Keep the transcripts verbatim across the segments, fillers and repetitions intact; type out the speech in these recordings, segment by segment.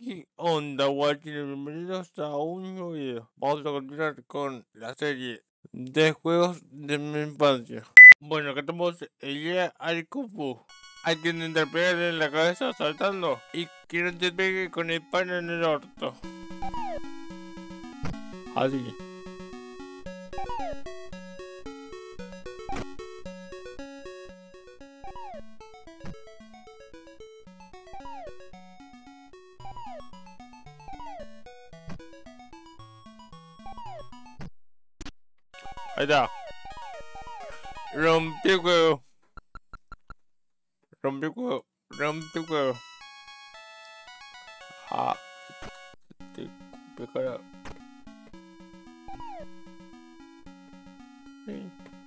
¿Qué onda, guachines? Bienvenidos a un nuevo video. Vamos a continuar con la serie de juegos de mi infancia. Bueno, acá tenemos el día al Kung Fu. Hay que intentar pegarle en la cabeza saltando y que no te pegue con el pan en el orto. Así. Ahí está. Rompí el juego. Rompí el juego. Rompí el juego. Ah. Te pegará. Sí.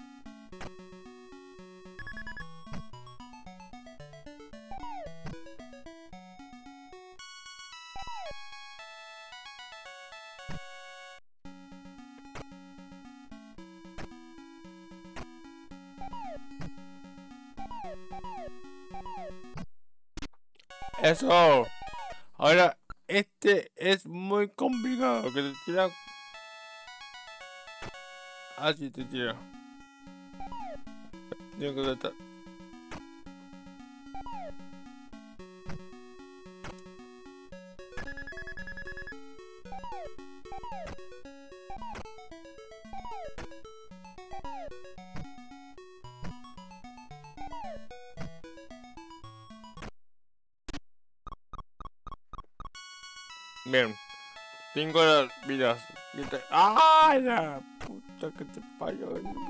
Eso. Ahora, este es muy complicado. Que te tira. Así te tira. Tengo que tratar. Bien. Cinco vidas. ¡Ay, la puta que te parió!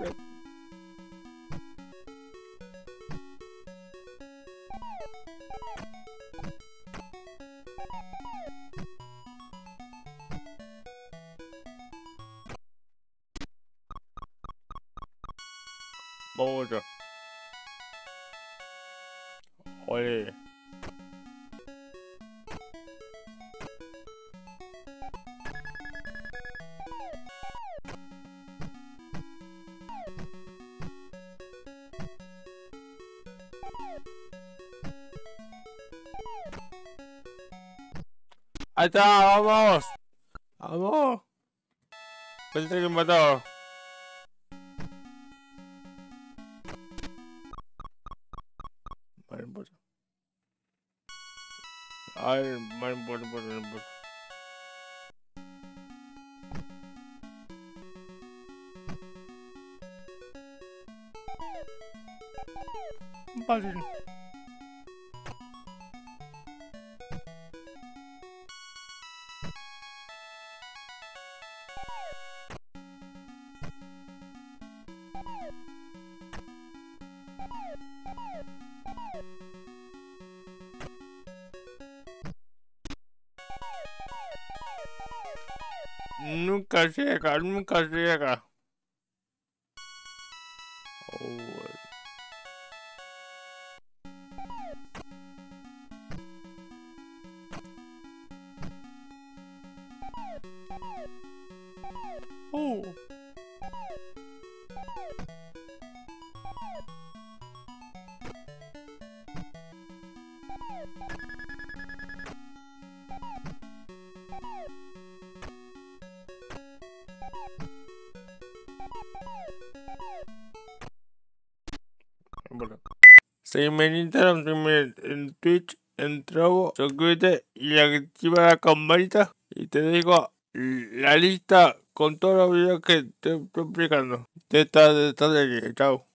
Vamos a Ole. Ahí está, vamos. Vamos. Pensé que me mataba. Vale, no importa. Ay, vale, no importa, no importa, no importa. Fácil. Nunca llega, nunca llega. Oh. Oh. Bueno. Seguime en Instagram, seguime en Twitch, en Trovo, suscríbete y activa la campanita y te digo la lista con todos los videos que te estoy explicando de esta, de esta serie. Chao.